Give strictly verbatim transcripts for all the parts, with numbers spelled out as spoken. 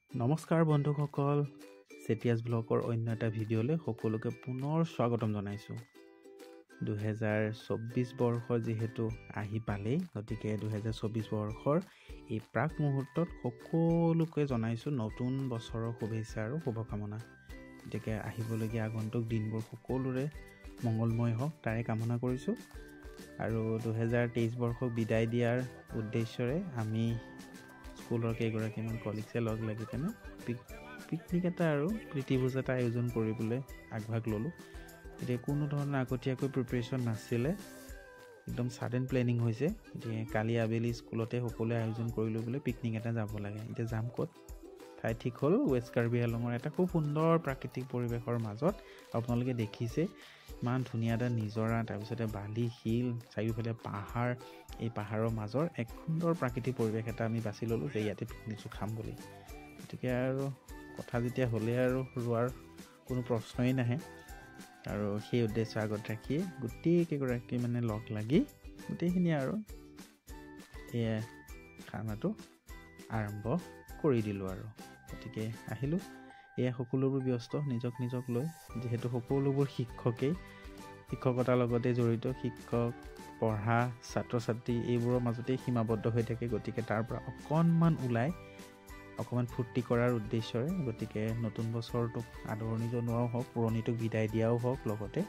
নমস্কাৰ বন্ধুসকল, চেটিয়াছ ব্লগৰ অন্য এটা ভিডিঅ'লৈ সকলোকে পুনৰ স্বাগতম জনাইছোঁ। দুহেজাৰ চৌব্বিছ বৰ্ষ যিহেতু আহি পালেই, গতিকে দুহেজাৰ চৌব্বিছ বৰ্ষৰ এই প্ৰাক মুহূৰ্তত সকলোকে জনাইছোঁ নতুন বছৰৰ শুভেচ্ছা আৰু শুভকামনা। গতিকে আহিবলগীয়া আগন্তুক দিনবোৰ সকলোৰে মংগলময় হওক তাৰে কামনা কৰিছোঁ। আৰু দুহেজাৰ তেইছ বৰ্ষক বিদায় দিয়াৰ উদ্দেশ্যৰে আমি স্কুলৰ কেইগৰাকীমান কলিগছে লগ লাগি কেনে পিকনিক এটা আৰু প্ৰীতিভোজ এটা আয়োজন কৰিবলৈ আগভাগ ল'লোঁ। এতিয়া কোনো ধৰণৰ আগতীয়াকৈ প্ৰিপেৰেশ্যন নাছিলে, একদম ছাডেন প্লেনিং হৈছে। এতিয়া কালি আবেলি স্কুলতে সকলোৱে আয়োজন কৰিলোঁ বোলে পিকনিক এটা যাব লাগে। এতিয়া যাম ক'ত? ঠাই ঠিক হ'ল ৱেষ্ট কাৰ্বি আংলঙৰ এটা খুব সুন্দৰ প্ৰাকৃতিক পৰিৱেশৰ মাজত। আপোনালোকে দেখিছে ইমান ধুনীয়া এটা নিজৰা, তাৰপিছতে বালি শিল, চাৰিওফালে পাহাৰ। এই পাহাৰৰ মাজৰ এক সুন্দৰ প্ৰাকৃতিক পৰিৱেশ এটা আমি বাছি ল'লোঁ যে ইয়াতে পিকনিকটো খাম বুলি। গতিকে আৰু কথা যেতিয়া হ'লে আৰু ৰোৱাৰ কোনো প্ৰশ্নই নাহে। আৰু সেই উদ্দেশ্য আগত ৰাখিয়ে গোটেইকেইগৰাকী মানে লগ লাগি গোটেইখিনি আৰু এয়া খানাটো আৰম্ভ কৰি দিলোঁ আৰু। গতিকে আহিলোঁ, এয়া সকলোবোৰ ব্যস্ত নিজক নিজক লৈ, যিহেতু সকলোবোৰ শিক্ষকেই শিক্ষকতাৰ লগতে জড়িত। শিক্ষক, পঢ়া, ছাত্ৰ ছাত্ৰী এইবোৰৰ মাজতেই সীমাবদ্ধ হৈ থাকে। গতিকে তাৰ পৰা অকণমান ওলাই অকণমান ফূৰ্তি কৰাৰ উদ্দেশ্যৰে, গতিকে নতুন বছৰটোক আদৰণি জনোৱাও হওক, পুৰণিটোক বিদায় দিয়াও হওক, লগতে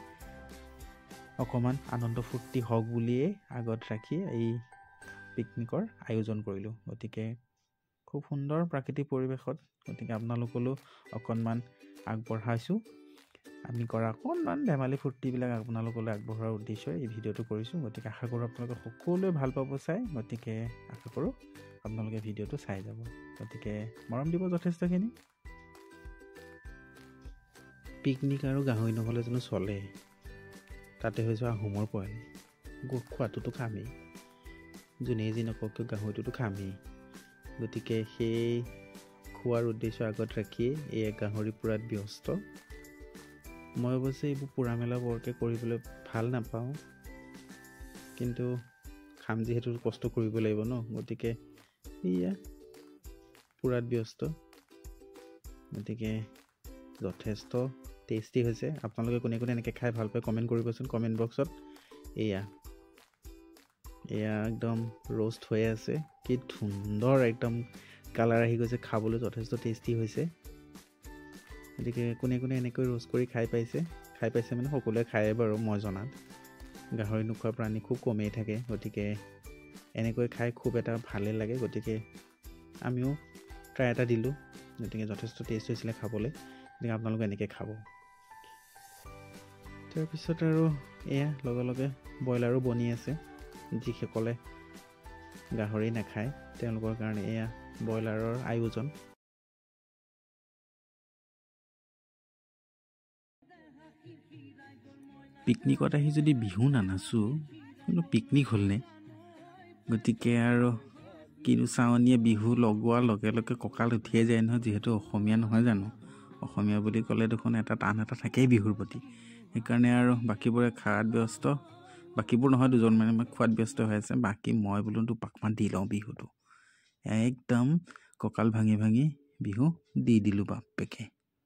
অকণমান আনন্দ ফূৰ্তি হওক বুলিয়েই আগত ৰাখি এই পিকনিকৰ আয়োজন কৰিলোঁ। গতিকে খুব সুন্দৰ প্ৰাকৃতিক পৰিৱেশত, গতিকে আপোনালোকলৈও অকণমান আগবঢ়াইছোঁ। আমি কৰা অকণমান ধেমালি ফূৰ্তিবিলাক আপোনালোকলৈ আগবঢ়োৱাৰ উদ্দেশ্যৰে এই ভিডিঅ'টো কৰিছোঁ। গতিকে আশা কৰোঁ আপোনালোকে সকলোৱে ভাল পাব চাই। গতিকে আশা কৰোঁ আপোনালোকে ভিডিঅ'টো চাই যাব। গতিকে মৰম দিব যথেষ্টখিনি। পিকনিক আৰু গাহৰি নহ'লে জানো চলে? তাতে হৈছে আহোমৰ পোৱালি, খোৱাটোতো খামেই, যোনেই যি নকওক কিয় গাহৰিটোতো খামেই। গতিকে সেই খোৱাৰ উদ্দেশ্য আগত ৰাখিয়ে এই গাহৰি পোৰাত ব্যস্ত। মই অৱশ্যে এইবোৰ পোৰা মেলা বৰকৈ কৰিবলৈ ভাল নাপাওঁ, কিন্তু খাম যিহেতু কষ্ট কৰিব লাগিব ন। গতিকে এয়া পোৰাত ব্যস্ত। গতিকে যথেষ্ট টেষ্টি হৈছে। আপোনালোকে কোনে কোনে এনেকৈ খাই ভাল পায় কমেণ্ট কৰিবচোন কমেণ্ট বক্সত। এয়া এয়া একদম ৰ'ষ্ট হৈ আছে, কি সুন্দৰ একদম কালাৰ আহি গৈছে, খাবলৈ যথেষ্ট টেষ্টি হৈছে। গতিকে কোনে কোনে এনেকৈ ৰ'ষ্ট কৰি খাই পাইছে খাই পাইছে মানে সকলোৱে খায়ে বাৰু, মই জনাত গাহৰি নোখোৱা প্ৰাণী খুব কমেই থাকে। গতিকে এনেকৈ খাই খুব এটা ভালেই লাগে। গতিকে আমিও ট্ৰাই এটা দিলোঁ, গতিকে যথেষ্ট টেষ্ট হৈছিলে খাবলৈ। গতিকে আপোনালোকে এনেকৈ খাব। তাৰপিছত আৰু এয়া লগে লগে ব্ৰইলাৰো বনি আছে। যিসকলে গাহৰি নাখায় তেওঁলোকৰ কাৰণে এয়া ব্ৰইলাৰৰ আয়োজন। পিকনিকত আহি যদি বিহু নানাচোঁ কিন্তু পিকনিক হ'লনে? গতিকে আৰু কিনো চাৱনীয়ে বিহু লগোৱাৰ লগে লগে কঁকাল উঠিয়ে যায় নহয়। যিহেতু অসমীয়া নহয় জানো, অসমীয়া বুলি ক'লে দেখোন এটা টান এটা থাকেই বিহুৰ প্ৰতি। সেইকাৰণে আৰু বাকীবোৰে খোৱাত ব্যস্ত, বাকীবোৰ নহয় দুজন মানে মই খোৱাত ব্যস্ত হৈ আছে। বাকী মই বোলো দুপাকমান দি লওঁ বিহুটো। একদম কঁকাল ভাঙি ভাঙি বিহু দি দিলোঁ বাপেকে।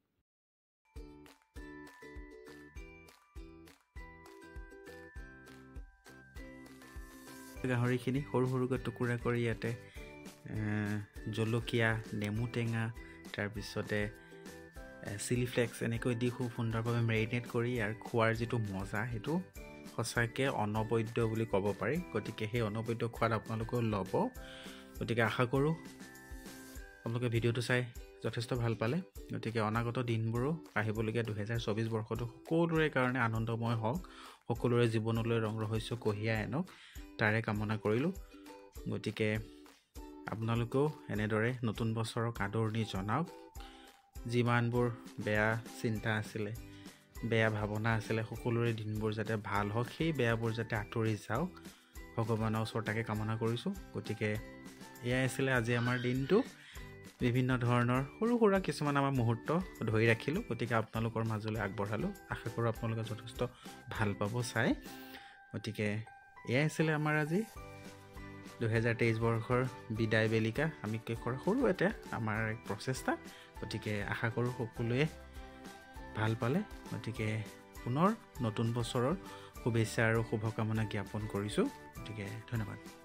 গাহৰিখিনি সৰু সৰুকৈ টুকুৰা কৰি ইয়াতে জলকীয়া, নেমু টেঙা, তাৰপিছতে চিলি ফ্লেক্স এনেকৈ দি খুব সুন্দৰভাৱে মেৰিনেট কৰি ইয়াৰ খোৱাৰ যিটো মজা সেইটো সঁচাকৈ অনবদ্য বুলি ক'ব পাৰি। গতিকে সেই অনবদ্য খোৱাত আপোনালোকেও ল'ব। গতিকে আশা কৰোঁ আপোনালোকে ভিডিঅ'টো চাই যথেষ্ট ভাল পালে। গতিকে অনাগত দিনবোৰো আহিবলগীয়া দুহেজাৰ চৌব্বিছ বৰ্ষটো সকলোৰে কাৰণে আনন্দময় হওক, সকলোৰে জীৱনলৈ ৰং ৰহস্য কঢ়িয়াই আনক তাৰে কামনা কৰিলোঁ। গতিকে আপোনালোকেও এনেদৰে নতুন বছৰক আদৰণি জনাওক। যিমানবোৰ বেয়া চিন্তা আছিলে, বেয়া ভাৱনা আছিলে, সকলোৰে দিনবোৰ যাতে ভাল হওক, সেই বেয়াবোৰ যাতে আঁতৰি যাওক, ভগৱানৰ ওচৰত তাকে কামনা কৰিছোঁ। গতিকে এয়াই আছিলে আজি আমাৰ দিনটো। বিভিন্ন ধৰণৰ সৰু সুৰা কিছুমান আমাৰ মুহূৰ্ত ধৰি ৰাখিলোঁ। গতিকে আপোনালোকৰ মাজলৈ আগবঢ়ালোঁ। আশা কৰোঁ আপোনালোকে যথেষ্ট ভাল পাব চাই। গতিকে এয়াই আছিলে আমাৰ আজি দুহেজাৰ তেইছ বৰ্ষৰ বিদায় বেলিকা আমি কৰা সৰু এটা আমাৰ এক প্ৰচেষ্টা। গতিকে আশা কৰোঁ সকলোৱে ভাল পালে। গতিকে পুনৰ নতুন বছৰৰ শুভেচ্ছা আৰু শুভকামনা জ্ঞাপন কৰিছোঁ। গতিকে ধন্যবাদ।